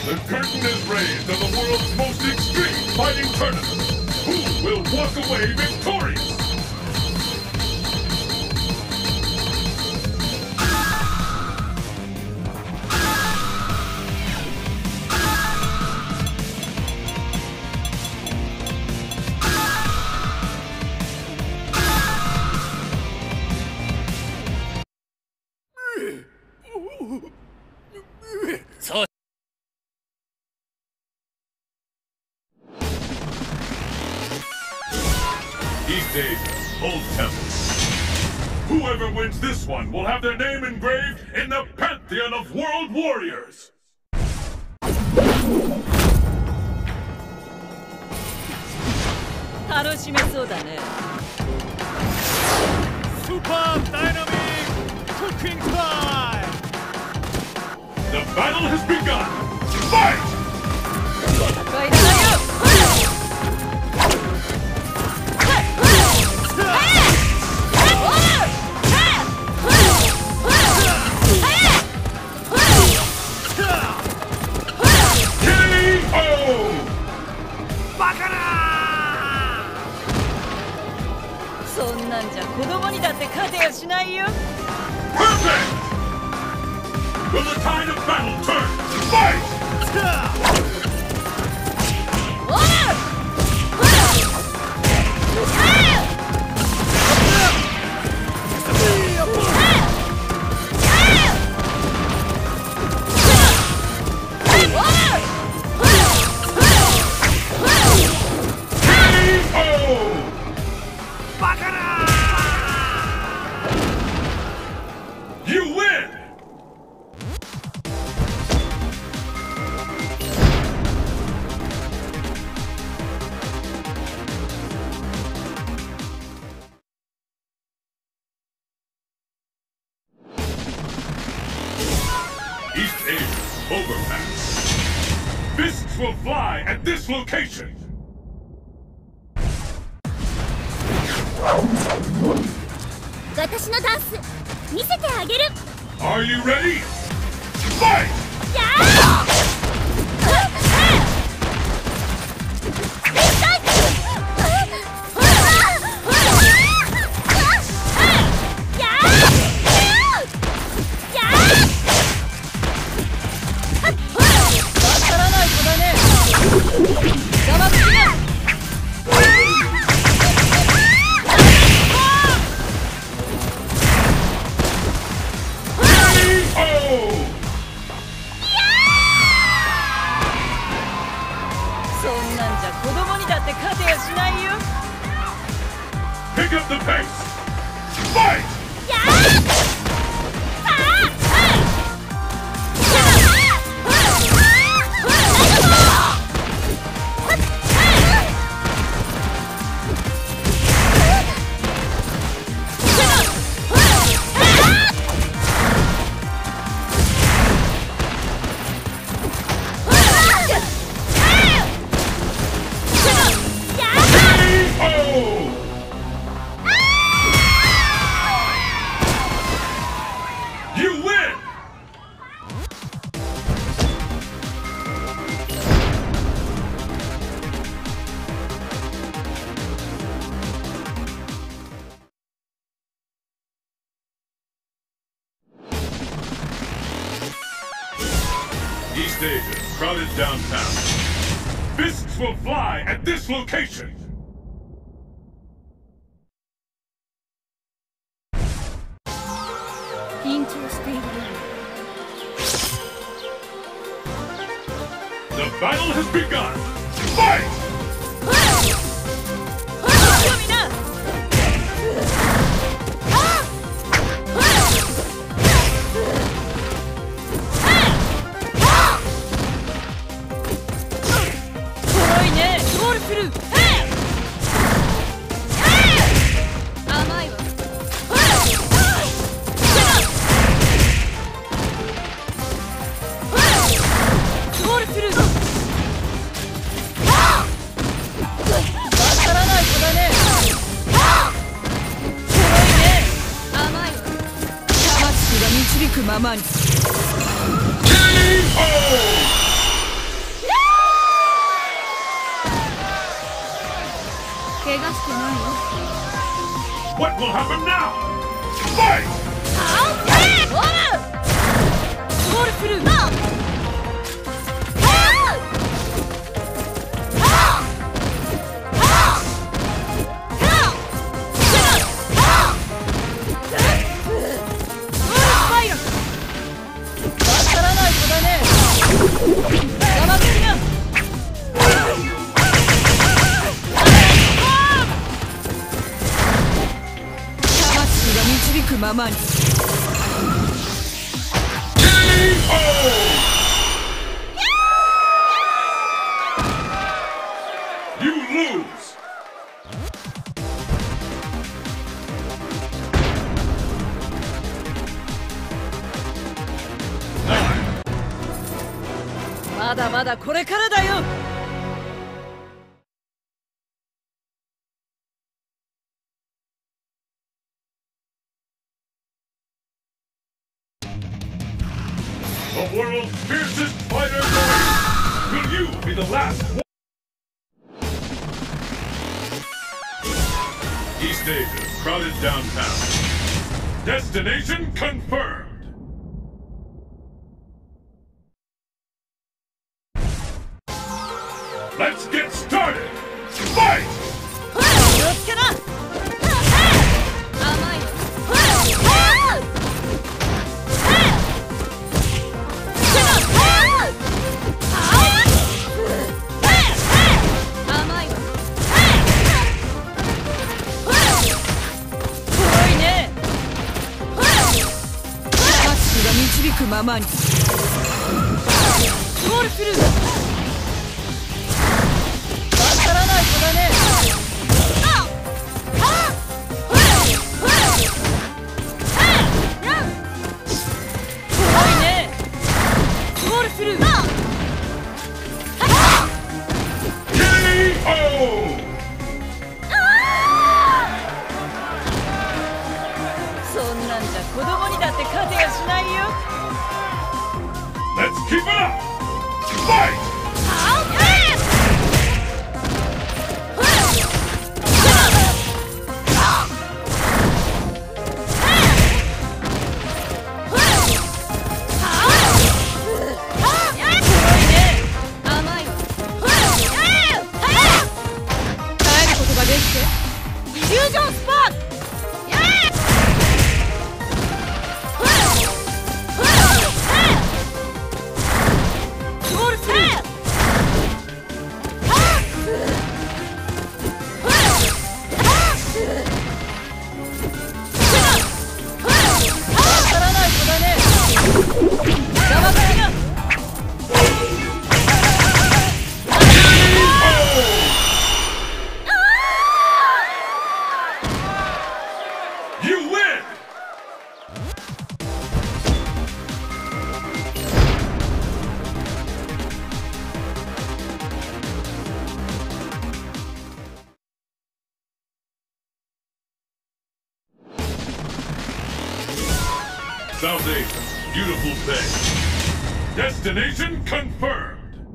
The curtain is raised on the world's most extreme fighting tournament. Who will walk away victorious? East Asia, Old Temple. Whoever wins this one will have their name engraved in the Pantheon of World Warriors! 楽しめそうだね。 スーパーダイナミッククッキングタイム The battle has begun! Fight! 戦いだよ。そんなんじゃ子供にだって勝てやしないよ。 Perfect! Will the tide of battle turn? Fight! You win! East Asia, overpass. Fists will fly at this location. 私のダンス見せてあげる。 Are you ready? Fight! やー！ そんなんじゃ子供にだって勝てやしないよ。 Pick up the pace! Fight! やー！ You win! East Asia, crowded downtown. Fists will fly at this location! The battle has begun! Fight! フル導くままに。 You lose! まだまだこれからだよ。 The world's fiercest fighter! Will you be the last one? East Asia, crowded downtown. Destination confirmed! Let's get started! Fight! 気をつけな。甘いよ。甘いわ。遠いね。魂が導くままに。ゴールする。わからない子だね。遠いね。ゴールする。そんなんじゃ子供にだって勝てやしないよ。 Let's keep it up! Fight! フュージョンスパーク。ゴールする。わからない子だね。邪魔するな。 You win! South Asia, beautiful bay. Destination confirmed!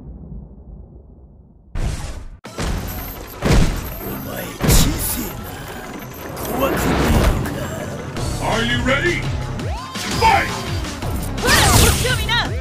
Are you ready? Fight! こっちを見な。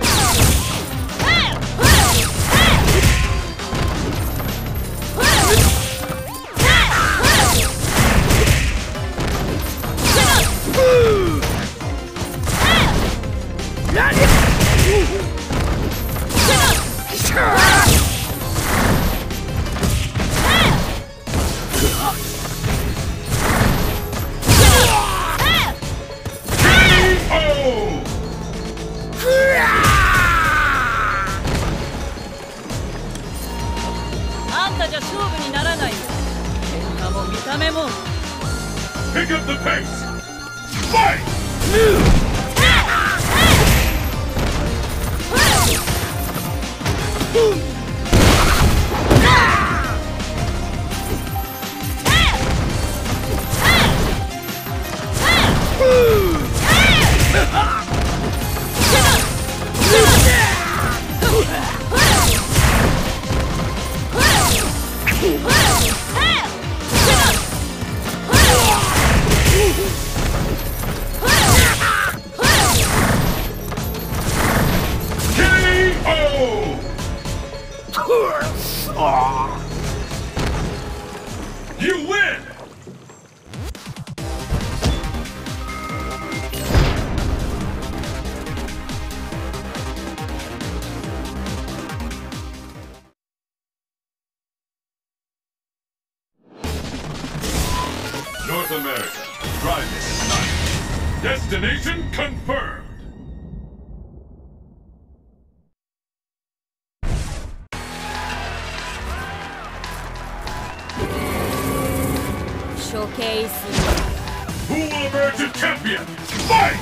あんたじゃ勝負にならないよ。喧嘩も見た目も。 Pick up the pace! Fight! You win! North America, driving at night. Destination confirmed! Showcase. Who will emerge a champion? Fight!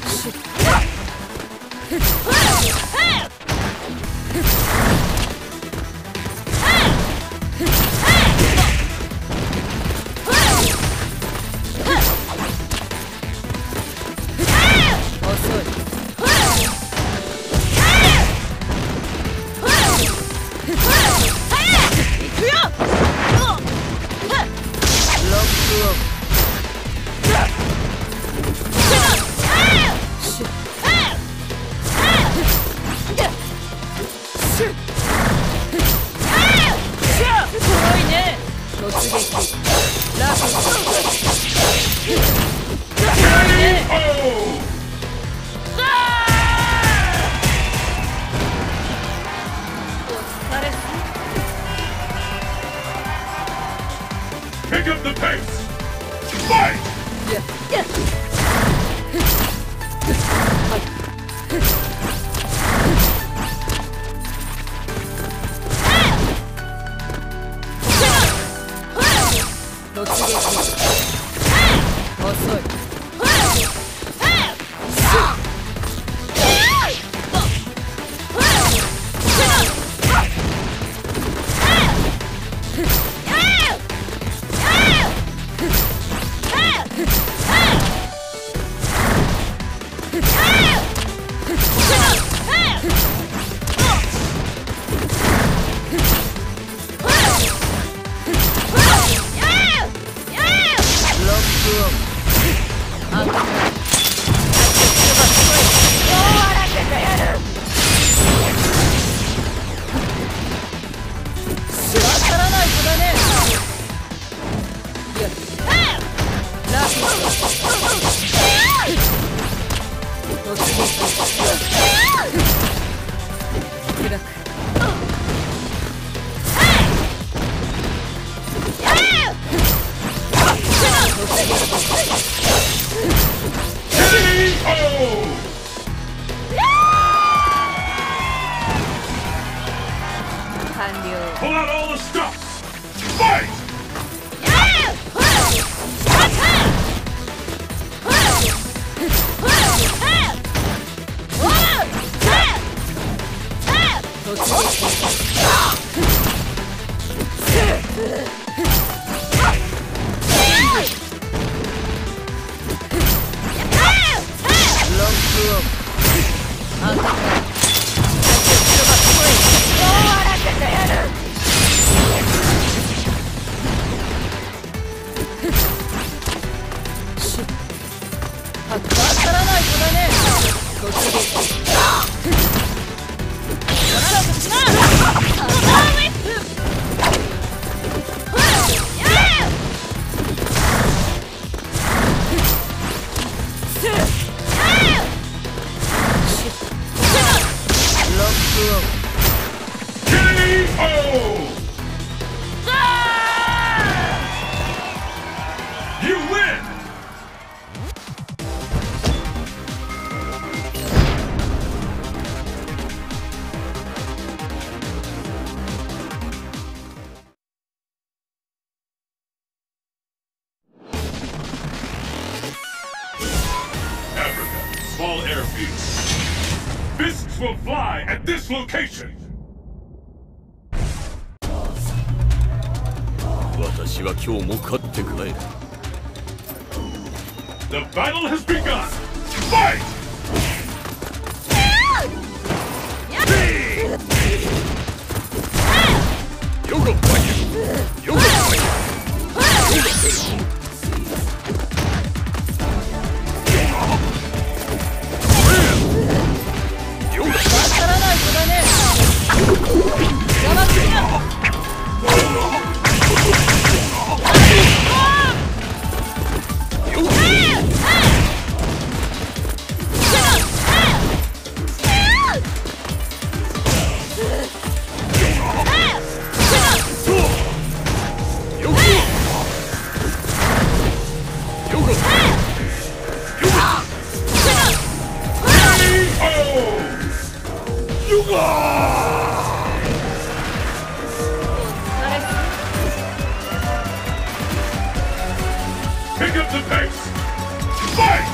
Pick up the pace! Fight! Pull out all the stops! Fight! You win! Africa, small airfield. Fists will fly at this location! 私は今日も勝って帰る。 The battle has begun! Fight! Yoga fire! Yoga fire! Yoga! Pick up the pace! Fight!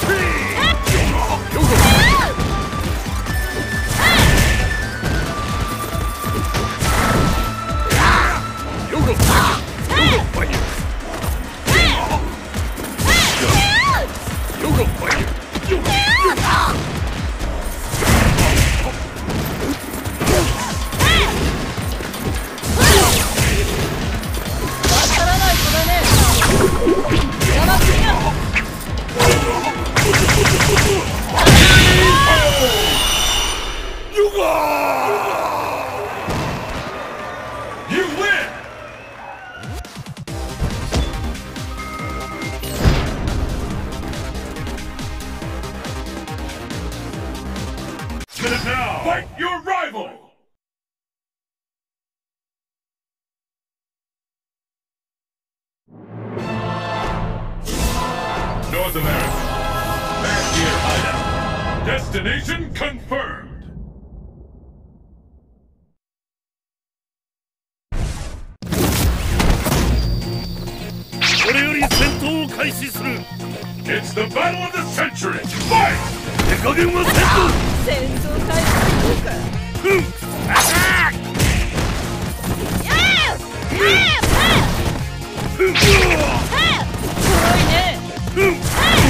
You win! And now, fight your rival! North America. Fast-Gear Hideout. Destination confirmed! It's the battle of the century! Fight! 戦争開始か。黒いね。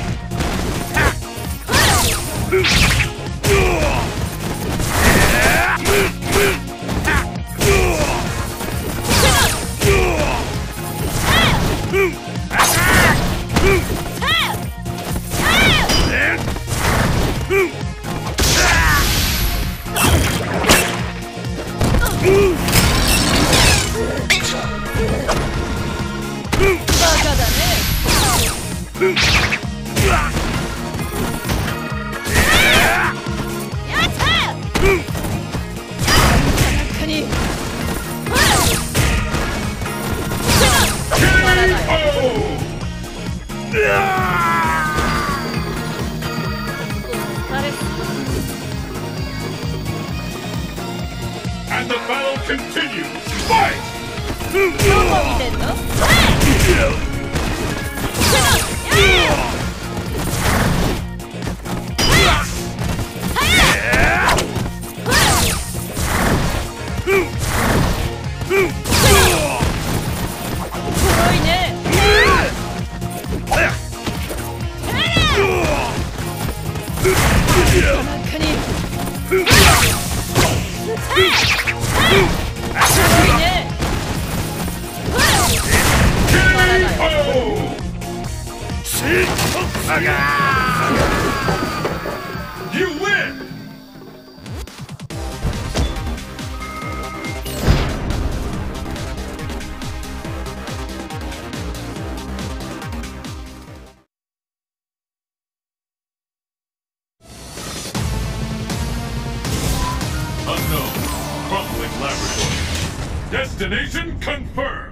バカだね。中に。 And the battle continues! Fight! どこ見てんの？黒いね。中に。黒いね。 You win! Unknown, crumbling laboratory. Destination confirmed!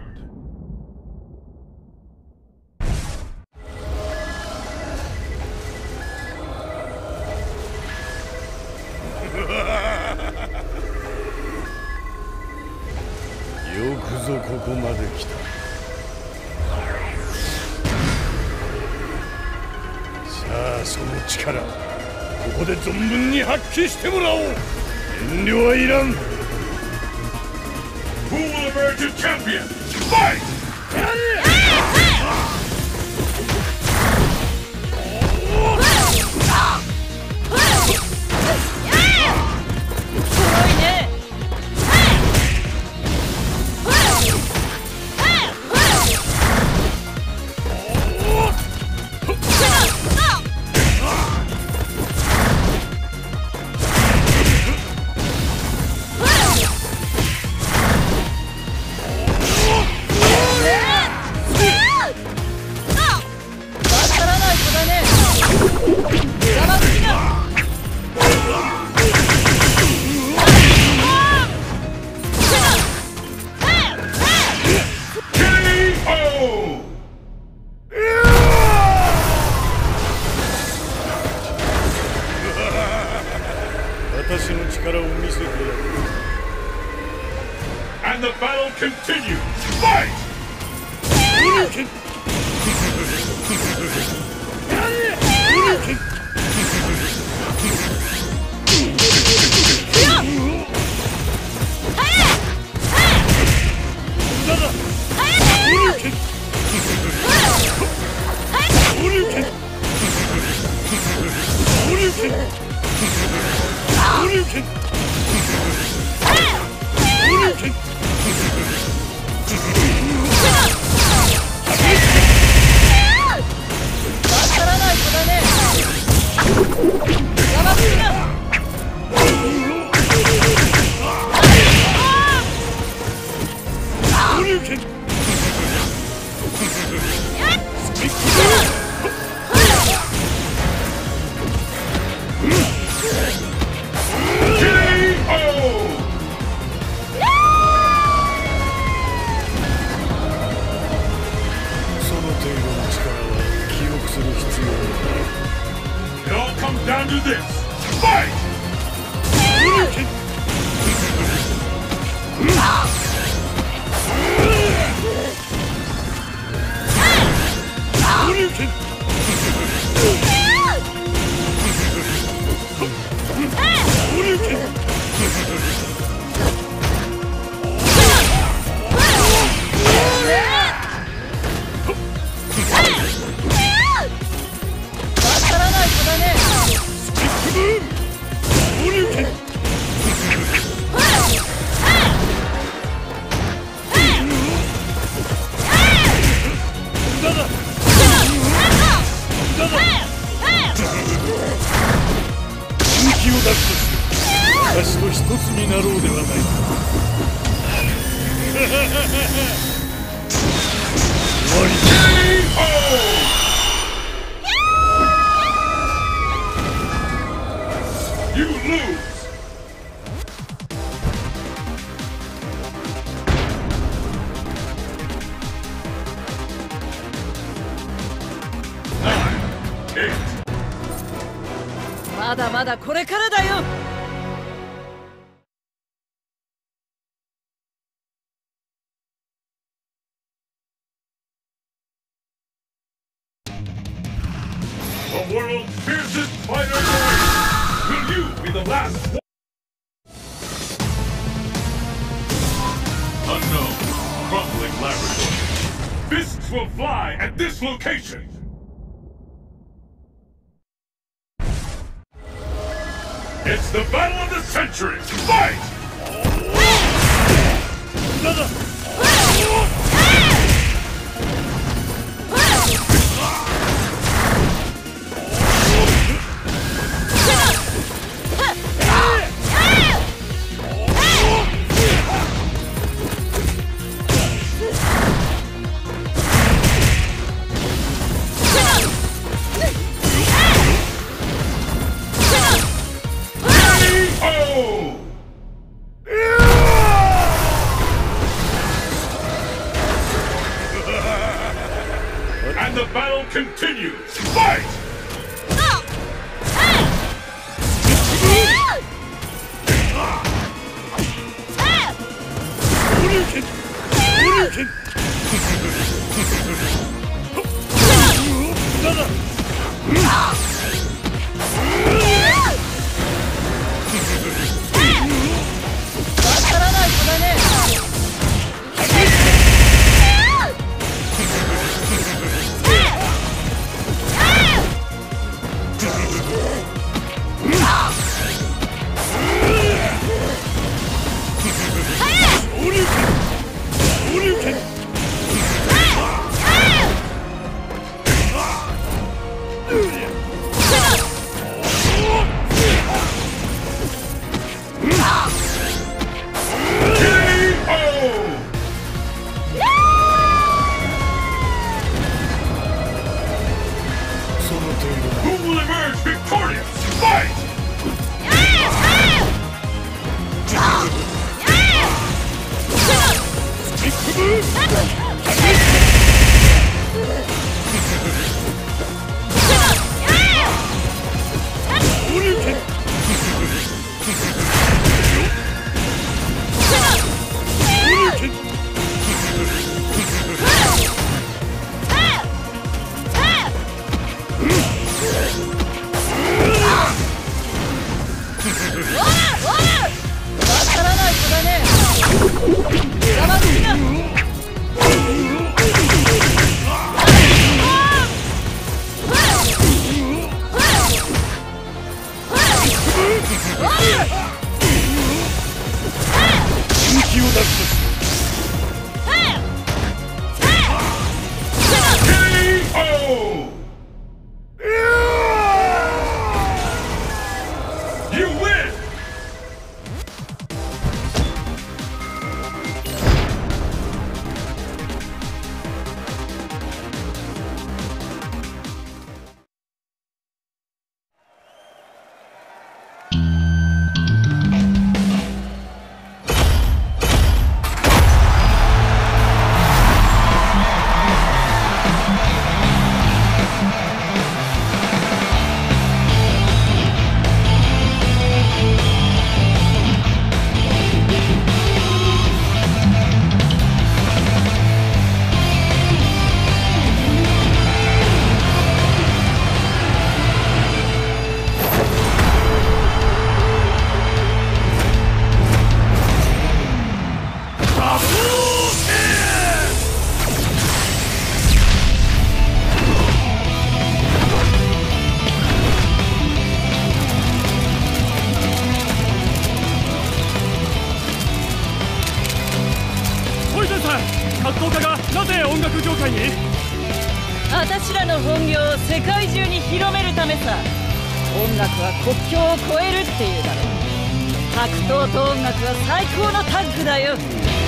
「よくぞここまで来た」さあその力ここで存分に発揮してもらおう。遠慮はいらん。 Who will emerge a champion? Fight! 見せてやる。 And the battle continues. Fight! ブルケンブルケンだだブルケンブルケンブルケンブルケンブルケンわからない子だね。邪魔するな。 ブルケンスキップその程度の力は記憶する必要がない。 It all comes down to this. Fight! ブルケンブルケンブルケンわからない子だね。 スキップブームブルケンだだだだ本気を出すとして私と一つになろうではないか。終わりだ。 You lose! まだまだこれからだよ。 The world's fiercest fighter awaits! Will you be the last one? Unknown, crumbling laboratory. Fists will fly at this location! It's the battle of the century! Fight! だだ And the battle continues! Fight! ブルケンブルケンだだわからない子だね。 ブルケンブルケンその程度 Who will emerge victorious? Fight! スキップブーブルケンを出すとし KO! You win! 格闘家がなぜ音楽業界に？ 私らの本業を世界中に広めるためさ。音楽は国境を越えるっていうだろ。格闘と音楽は最高のタッグだよ。